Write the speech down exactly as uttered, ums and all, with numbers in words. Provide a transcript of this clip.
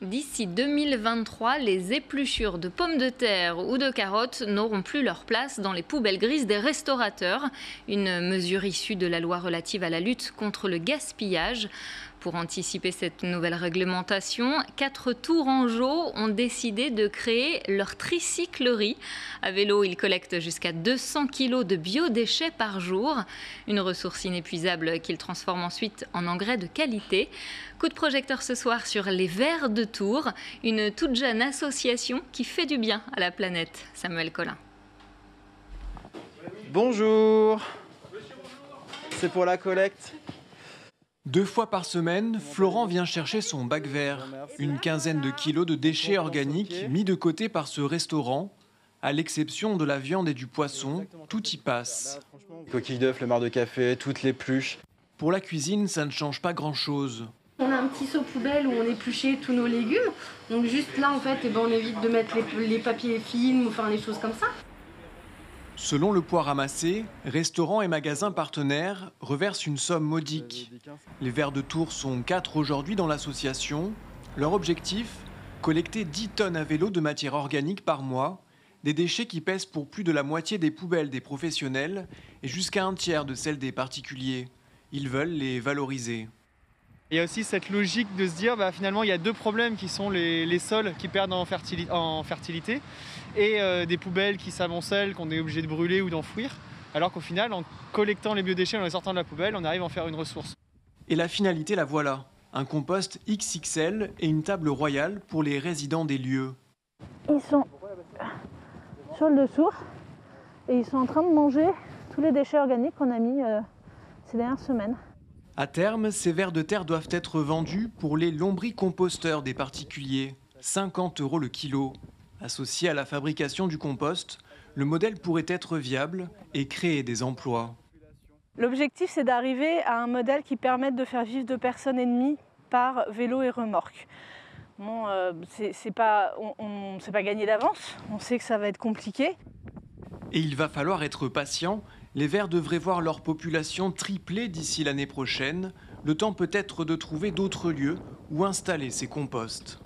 D'ici deux mille vingt-trois, les épluchures de pommes de terre ou de carottes n'auront plus leur place dans les poubelles grises des restaurateurs. Une mesure issue de la loi relative à la lutte contre le gaspillage. Pour anticiper cette nouvelle réglementation, quatre Tourangeaux ont décidé de créer leur tricyclerie. À vélo, ils collectent jusqu'à deux cents kilos de biodéchets par jour. Une ressource inépuisable qu'ils transforment ensuite en engrais de qualité. Coup de projecteur ce soir sur les Verts de Tours, une toute jeune association qui fait du bien à la planète. Samuel Collin. Bonjour, c'est pour la collecte. Deux fois par semaine, Florent vient chercher son bac vert. Une quinzaine de kilos de déchets organiques mis de côté par ce restaurant. À l'exception de la viande et du poisson, tout y passe. Coquilles d'œufs, le marc de café, toutes les pluches. Pour la cuisine, ça ne change pas grand-chose. On a un petit seau poubelle où on épluchait tous nos légumes. Donc juste là, en fait, eh ben, on évite de mettre les, les papiers films, enfin les choses comme ça. Selon le poids ramassé, restaurants et magasins partenaires reversent une somme modique. Les Verts de Tours sont quatre aujourd'hui dans l'association. Leur objectif, collecter dix tonnes à vélo de matière organique par mois, des déchets qui pèsent pour plus de la moitié des poubelles des professionnels et jusqu'à un tiers de celles des particuliers. Ils veulent les valoriser. Il y a aussi cette logique de se dire bah, finalement il y a deux problèmes qui sont les, les sols qui perdent en, fertili en fertilité et euh, des poubelles qui s'amoncellent, qu'on est obligé de brûler ou d'enfouir, alors qu'au final en collectant les biodéchets, en les sortant de la poubelle, on arrive à en faire une ressource. Et la finalité la voilà, un compost X X L et une table royale pour les résidents des lieux. Ils sont sur le dessous et ils sont en train de manger tous les déchets organiques qu'on a mis euh, ces dernières semaines. À terme, ces vers de terre doivent être vendus pour les lombricomposteurs des particuliers, cinquante euros le kilo. Associé à la fabrication du compost, le modèle pourrait être viable et créer des emplois. L'objectif, c'est d'arriver à un modèle qui permette de faire vivre deux personnes et demie par vélo et remorque. Bon, euh, c'est pas, on, on, c'est pas gagné d'avance, on sait que ça va être compliqué. Et il va falloir être patient. Les Verts devraient voir leur population tripler d'ici l'année prochaine. Le temps peut-être de trouver d'autres lieux où installer ces composts.